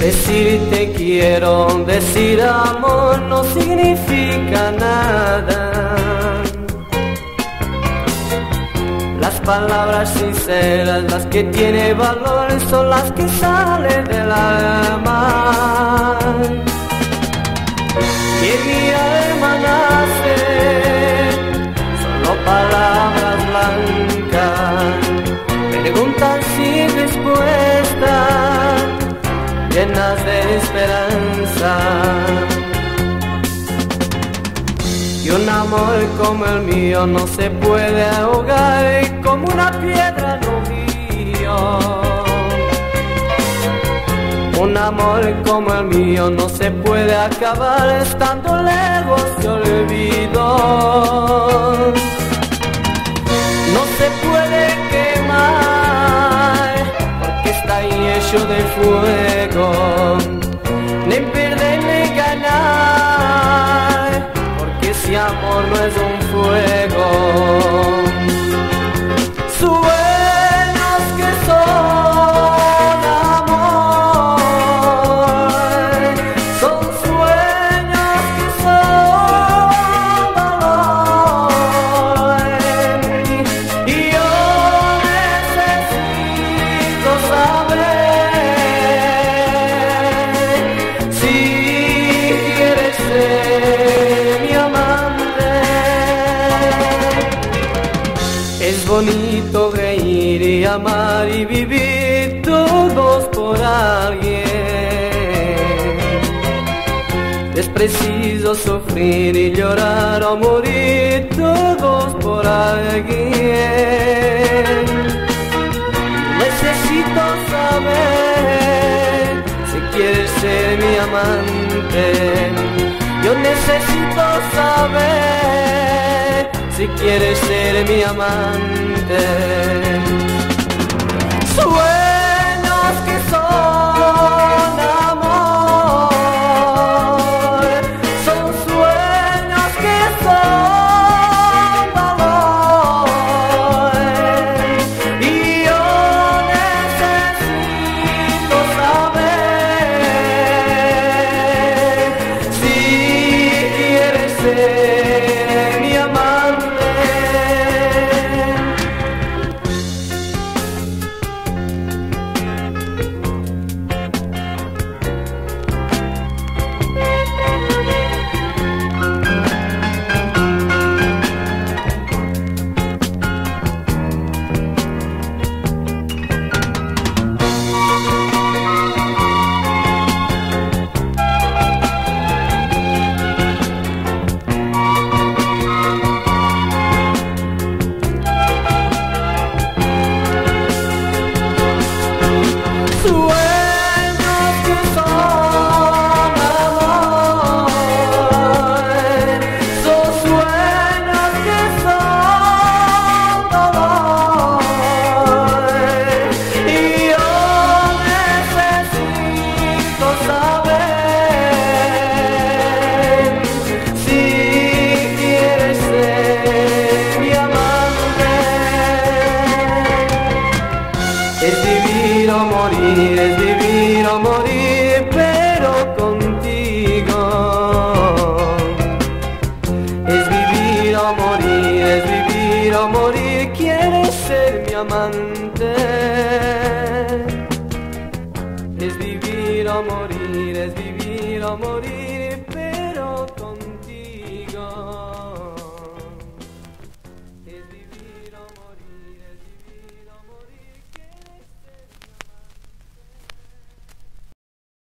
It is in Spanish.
Decir te quiero, decir amor no significa nada. Las palabras sinceras, las que tienen valor, son las que salen del alma. Y en mi alma nacen solo palabras blancas, preguntas sin respuesta, llenas de esperanza. Y un amor como el mío no se puede ahogar como una piedra en un río. Un amor como el mío no se puede acabar estando lejos de olvido. No se puede quemar porque está hecho de fuego, ni perder ni ganar, porque ese amor no es un fuego. Sueños que son amor, son sueños que son valor. Y yo necesito saber si quieres ser mi amante. Es bonito reír y amar y vivir todos por alguien. Es preciso sufrir y llorar o morir todos por alguien. Necesito saber si quieres ser mi amante. Yo necesito saber si quieres ser mi amante. Sueños que son amor, son sueños que son valor. Y yo necesito saber si quieres ser mi amante. Sueños que son amor, son sueños que son dolor. Y yo necesito saber si quieres ser mi amante. Es vivir o morir, es vivir o morir, pero contigo. Es vivir o morir, es vivir o morir, quieres ser mi amante. Es vivir o morir, es vivir o morir.